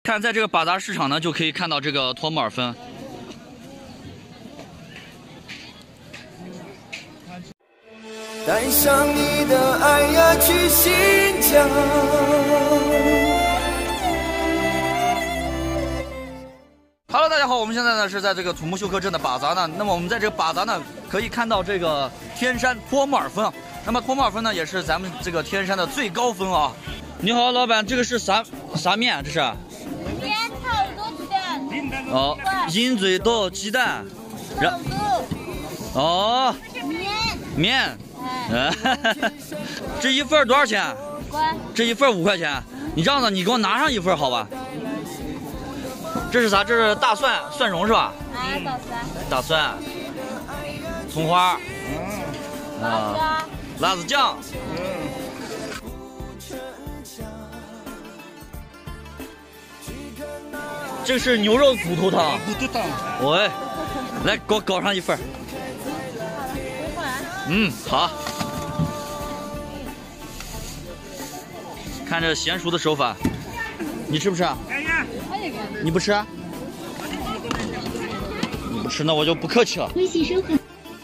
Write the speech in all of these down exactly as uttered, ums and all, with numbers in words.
看，在这个巴扎市场呢，就可以看到这个托木尔芬。 带上你的爱呀，去新疆。 Hello， 大家好，我们现在呢是在这个土木秀科镇的巴扎呢。那么我们在这个巴扎呢，可以看到这个天山托木尔芬啊。那么托木尔芬呢，也是咱们这个天山的最高峰啊。你好，老板，这个是啥啥面？这是？ 面炒豆鸡蛋。 哦，鹰嘴豆鸡蛋。然哦。 面。 面。哎。这一份多少钱？ 五块。 这一份五块钱。你这样子，你给我拿上一份好吧？这是啥？这是大蒜蒜蓉是吧？ 哎，大蒜。 大蒜。葱花。 嗯。啊。 辣子酱。嗯。这是牛肉骨头汤。 骨头汤。 喂，来给我搞上一份。嗯，好。看这娴熟的手法，你吃不吃？你不吃？你不吃，那我就不客气了。 微信收款。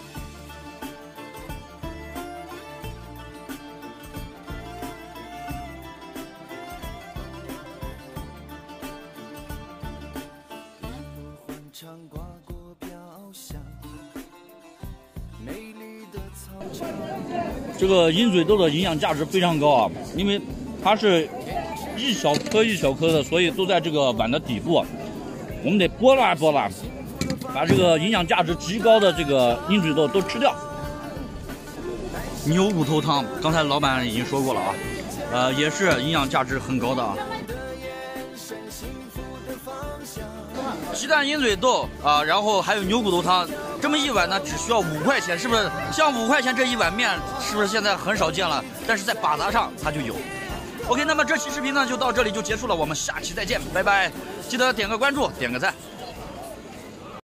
这个鹰嘴豆的营养价值非常高啊，因为它是一小颗一小颗的，所以都在这个碗的底部。我们得拨拉拨拉，把这个营养价值极高的这个鹰嘴豆都吃掉。牛骨头汤，刚才老板已经说过了啊，呃，也是营养价值很高的啊。鸡蛋鹰嘴豆啊，然后还有牛骨头汤，这么一碗呢，只需要五块钱，是不是？像五块钱这一碗面，是不是现在很少见了？但是在巴扎上它就有。OK， 那么这期视频呢就到这里就结束了，我们下期再见，拜拜！记得点个关注，点个赞。